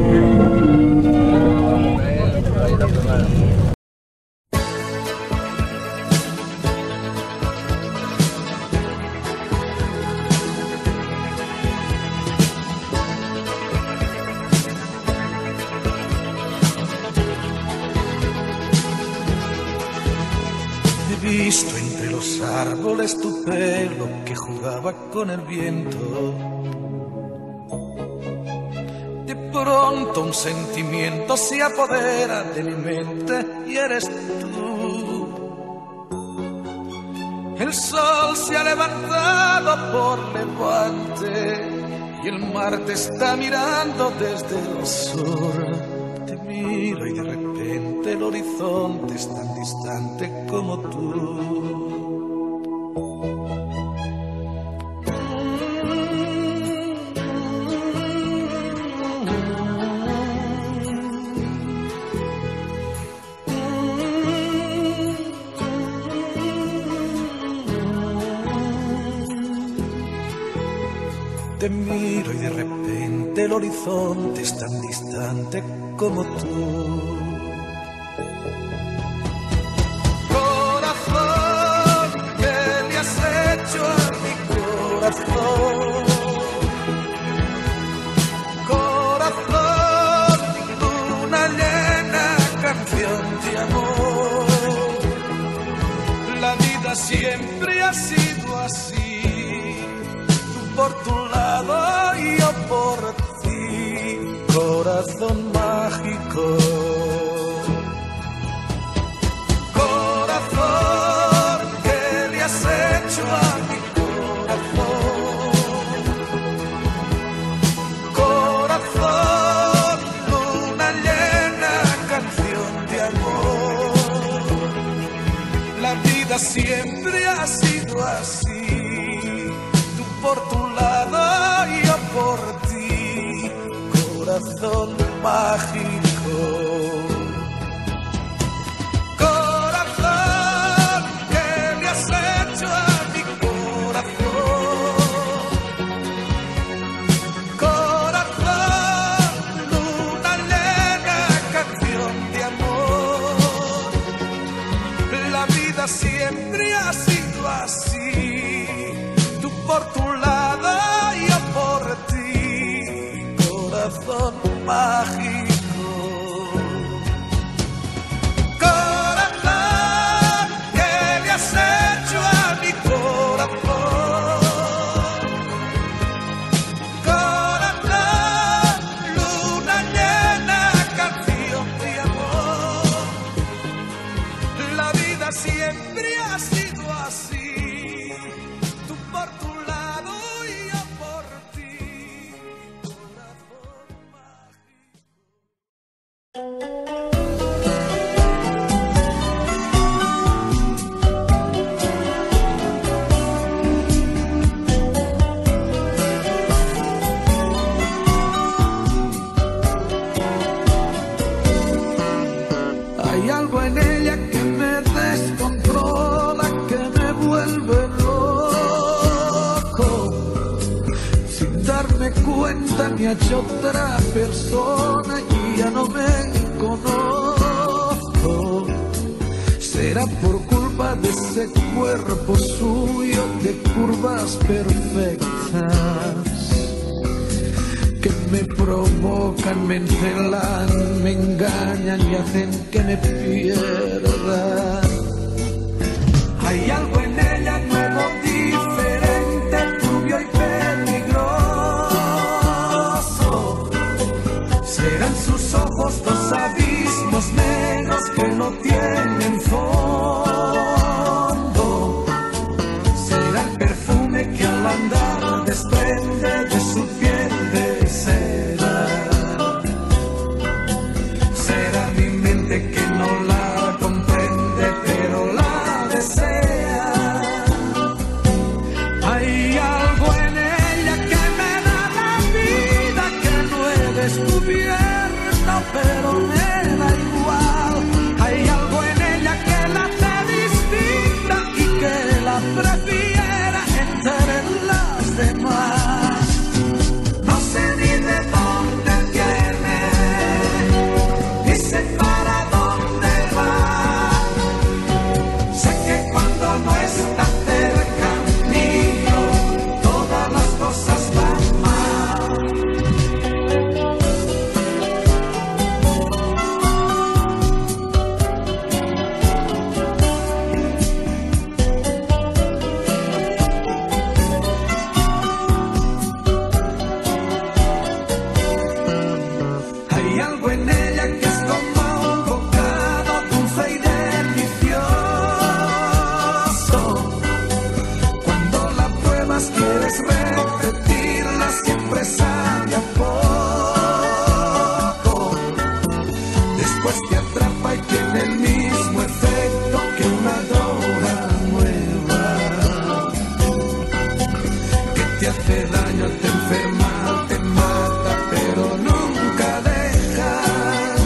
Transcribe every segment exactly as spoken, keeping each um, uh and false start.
He visto entre los árboles tu pelo que jugaba con el viento. De pronto un sentimiento se apodera de mi mente y eres tú. El sol se ha levantado por levante y el mar te está mirando desde el sur. Te miro y de repente el horizonte es tan distante como tú. Te miro y de repente el horizonte es tan distante como tú. Corazón, ¿qué le has hecho a mi corazón? Corazón, una llena canción de amor. La vida siempre ha sido así. Por tu lado y yo por ti, corazón mágico. Corazón, ¿qué le has hecho a mi corazón? Corazón, luna llena, canción de amor. La vida siempre ha sido así. Por tu lado y yo por ti, corazón mágico. Corazón, ¿qué le has hecho a mi corazón? Corazón, luna llena, canción de amor. La vida siempre ha sido así. Por tu lado y yo por ti, corazón mágico. Corazón, ¿qué le has hecho a mi corazón? Corazón, luna llena, canción de amor. La vida siempre ha sido así. Por tu lado y yo por ti, corazón mágico. Hay algo en ella que me descontrola, que me vuelve cuenta, me ha hecho otra persona y ya no me conozco. Será por culpa de ese cuerpo suyo de curvas perfectas que me provocan, me encelan, me engañan y hacen que me pierda. Hay algo en ella nuevo, diferente, turbio y peligroso. Serán sus ojos dos abismos negros que no tienen fondo. Será el perfume que al andar desprende de su piel de seda. Será mi mente que no la comprende, pero la desea. Hay algo en ella que me da la vida que no he descubierto, pero me da igual. Hay algo en ella que la hace distinta y que la prefiera entre las demás. No sé ni de dónde viene, después te atrapa y tiene el mismo efecto que una droga nueva, que te hace daño, te enferma, te mata, pero nunca dejas.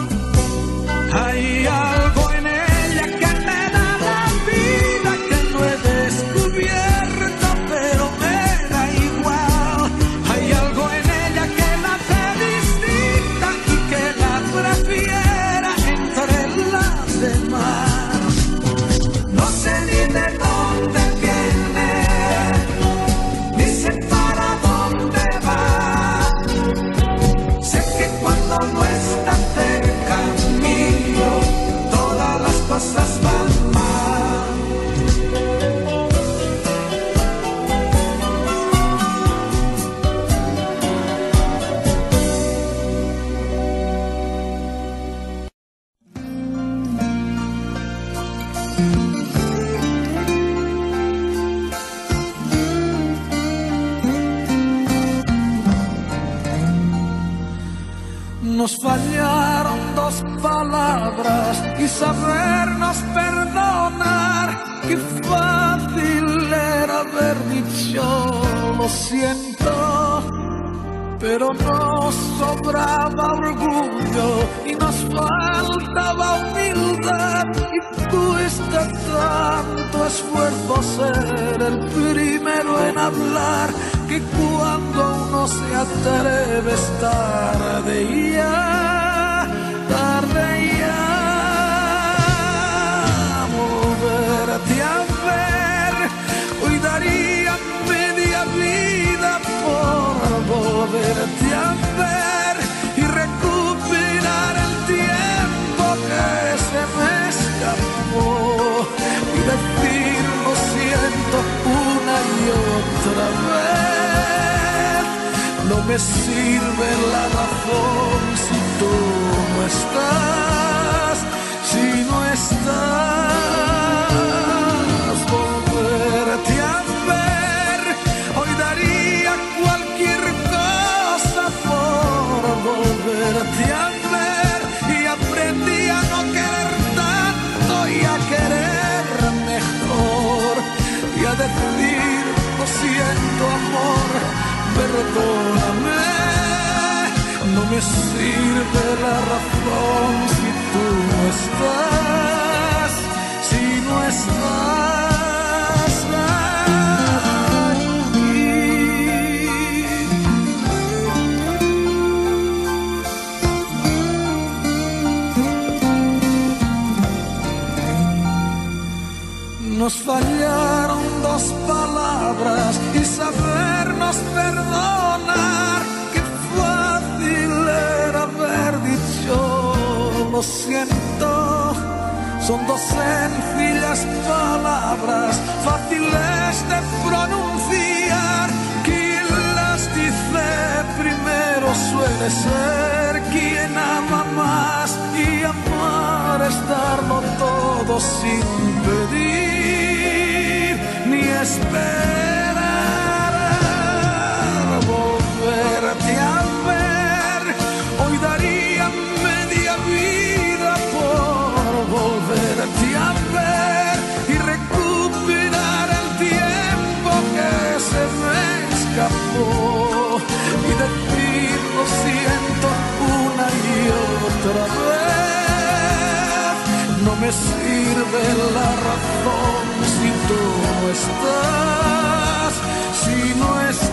Hay algo en ella que me da la vida, que no he descubierto, pero me da igual. Hay algo en ella que la hace distinta y que la prefiera entre las demás. No sé ni de dónde viene, ni sé para dónde va. Sé que cuando no está cerca mío, todas las cosas van mal. Nos fallaron dos palabras y sabernos perdonar. Qué fácil era haber dicho lo siento, pero nos sobraba orgullo y nos faltaba humildad. Y cuesta tanto esfuerzo ser el primero en hablar, que cuando uno se atreve es tarde ya, tarde ya. Volverte a ver, hoy daría media vida por volverte a ver y recuperar el tiempo que se me escapó y decir lo siento una y otra vez. No me sirve la razón si tú no estás, si no estás. Volverte a ver, hoy daría cualquier cosa por volverte a ver. Y aprendí a no querer tanto y a querer mejor y a decir lo siento amor, perdóname. No me sirve la razón si tú no estás, si no estás aquí. Nos fallaron dos palabras y sabernos perdonar. Qué fácil era haber dicho lo siento. Son dos sencillas palabras, fáciles de pronunciar. Quien las dice primero suele ser quien ama más, y amar es darlo todo sin pedir ni esperar. Volverte a ver, hoy daría media vida por volverte a ver y recuperar el tiempo que se me escapó y decir lo siento una y otra vez. No me sirve la razón si tú no estás, si no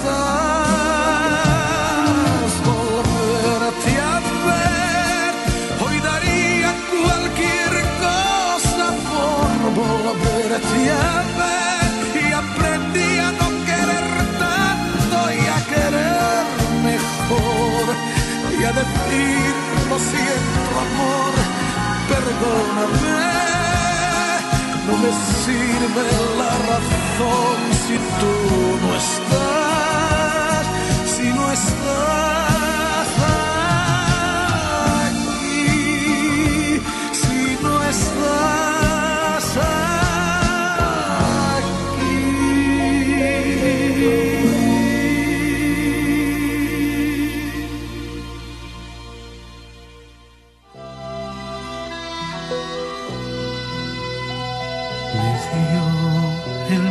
estás. Volverte a ver, hoy daría cualquier cosa por volverte a ver. Y aprendí a no querer tanto y a querer mejor y a decir lo siento amor, perdóname. No me sirve la razón si tú no estás, si no estás aquí, si no estás aquí.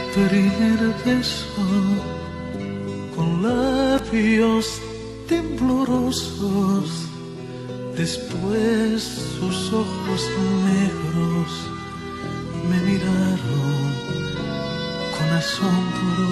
primer beso con labios temblorosos, después sus ojos negros me miraron con asombro.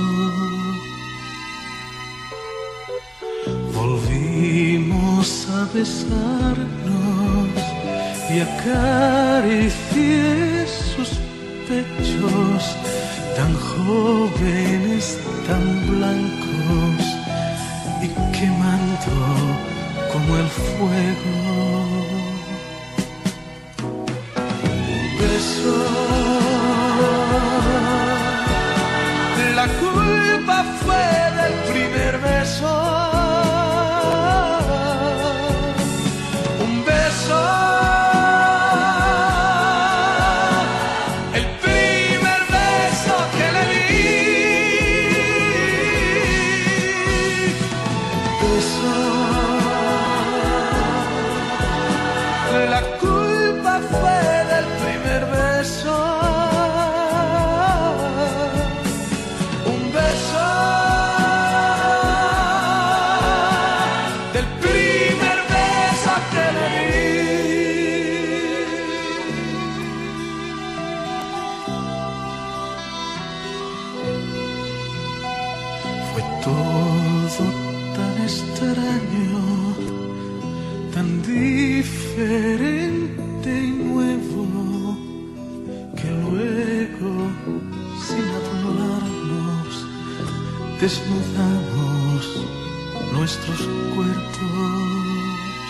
Volvimos a besarnos y acaricié sus pechos tan jóvenes, tan blancos y quemando como el fuego. Un beso, la culpa fue del primer beso. Un beso, el primer beso que le di. Beso, la culpa fue del primer beso. Un beso, del primer beso que le di. Fue todo tan extraño, tan diferente y nuevo, que luego, sin hablarnos, desnudamos nuestros cuerpos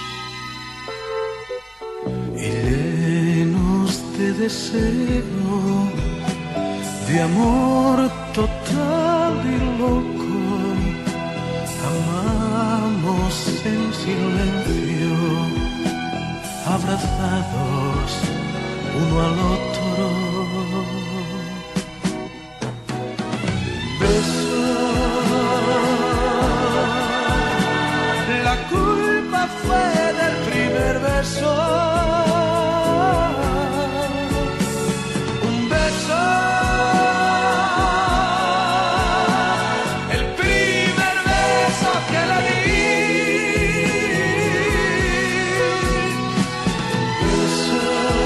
y llenos de deseo, de amor total y loco, amamos en silencio, abrazados uno al otro. Beso, la culpa fue del primer beso. Un beso, el primer beso que le di. Beso,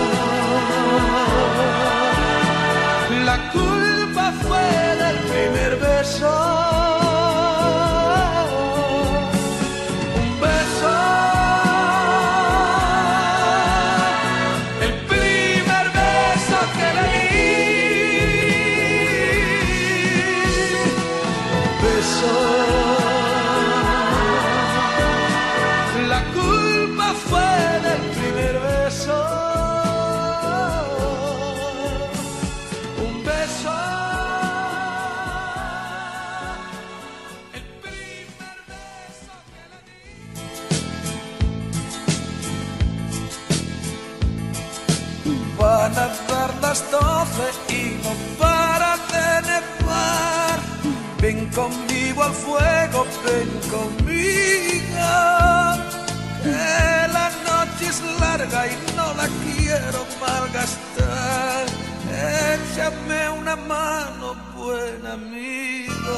la culpa fue del primer beso. Un beso, el primer beso que le di. Beso, la culpa fue del primer beso. Un beso, el primer beso que le di. Van a dar las doce y no para de nevar. Ven conmigo al fuego, ven conmigo, que la noche es larga y no la quiero malgastar. Échame una mano, buen amigo.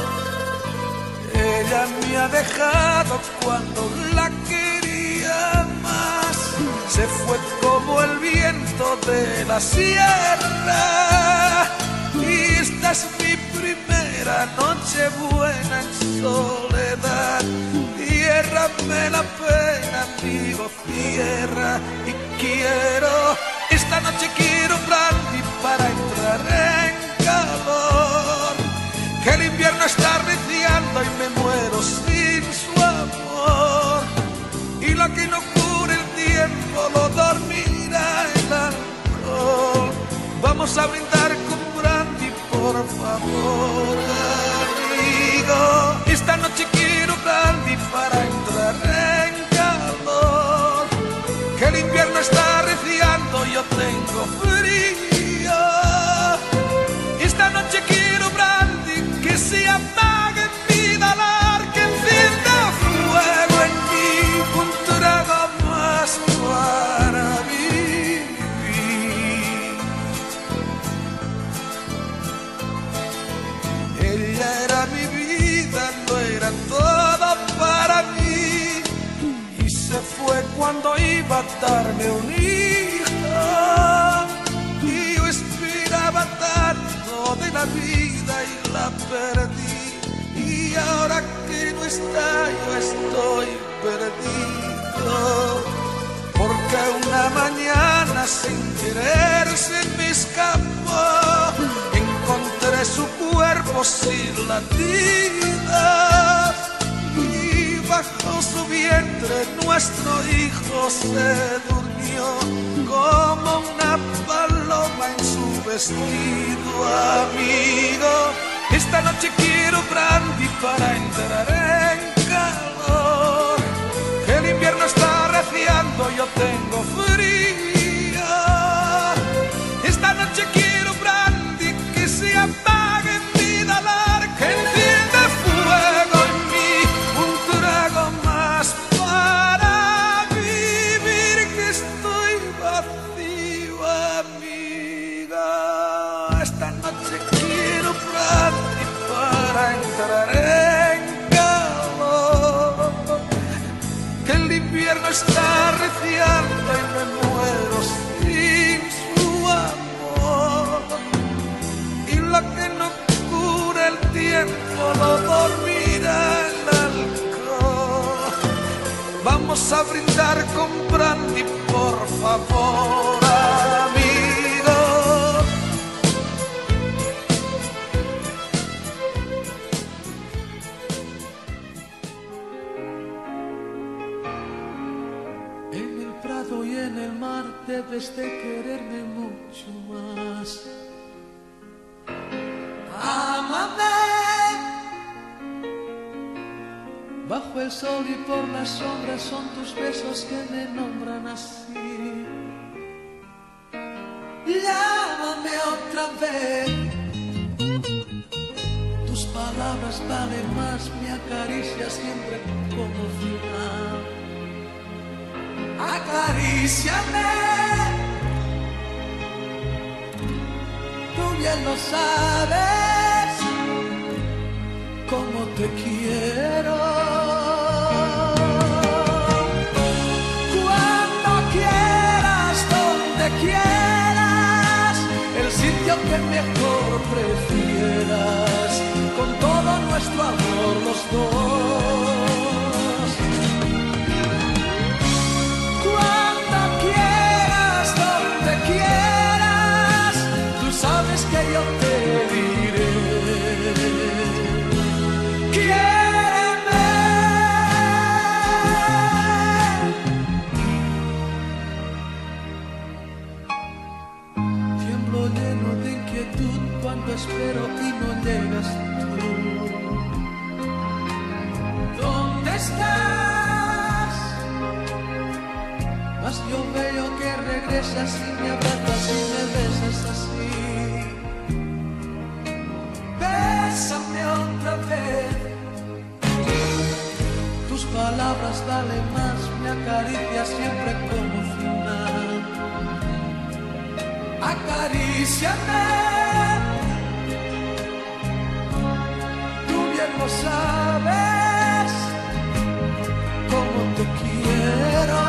Ella me ha dejado cuando la quería más. Se fue como el viento de la sierra. Y esta es mi primera noche buena en soledad. Ciérrame la pena, amigo, cierra. Y quiero, esta noche quiero brandy para entrar en calor. Que el invierno está arreciando y me muero sin su amor. Y lo que no cure el tiempo lo dormirá el alcohol. Vamos a brindar con brandy, por favor, amigo. Esta noche quiero brandy para entrar en calor. Que el invierno está arreciando, yo tengo frío. Esta noche quiero brandy que se apague en mi dolor, que encienda fuego en mí, un trago más para vivir. cuando iba a darme un hijo, y yo esperaba tanto de la vida y la perdí, y ahora que no está yo estoy perdido, porque una mañana sin querer se me escapó, encontré su cuerpo sin latidas, y bajo su vientre nuestro hijo se durmió como una paloma en su vestido, amigo. Esta noche quiero brandy para entrar en calor, que el invierno está arreciando, yo tengo frío. Esta noche quiero brandy que se apague en mi dolor, que encienda fuego en mí, un trago más para vivir, que estoy vacío, amiga. Esta noche quiero brandy para entrar en calor, que el invierno está arreciando y me muero sin su amor, y lo que no cura el tiempo lo dormirá el alcohol. Vamos a brindar con brandy, por favor, amigo. En el prado y en el mar debes de quererme mucho más. Ámame. Bajo el sol y por las sombras son tus besos que me nombran así. Llámame otra vez. Tus palabras valen más, me acaricias siempre como final. Acaríciame, tú bien lo sabes, como te quiero. Cuando quieras, donde quieras, el sitio que mejor prefieras, con todo nuestro amor los dos. Cuando quieras, donde quieras, tú sabes que yo te diré. Quiéreme. Tiemblo lleno de inquietud cuando espero y no llegas tú. ¿Dónde estás? Mas yo veo que regresas y me abrazas y me besas así. Bésame otra vez. Tus palabras valen más, me acaricias siempre como final. Acaríciame, tú bien lo sabes, como te quiero.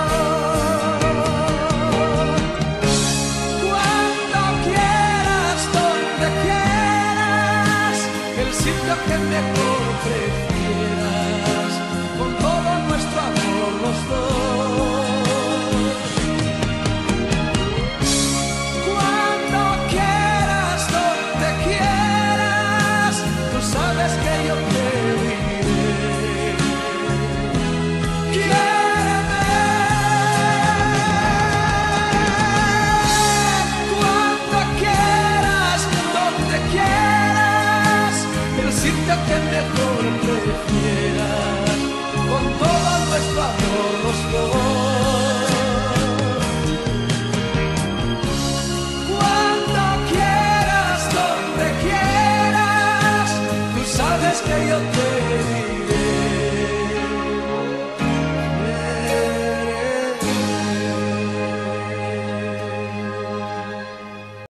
Que mejor prefieras, con todo nuestro amor los dos. Cuando quieras, donde quieras, tú sabes que yo te diré. Quiéreme. Cuando quieras, donde quieras, el sitio que mejor prefieras, con todo nuestro amor los dos. Cuando quieras, donde quieras, tú sabes que yo te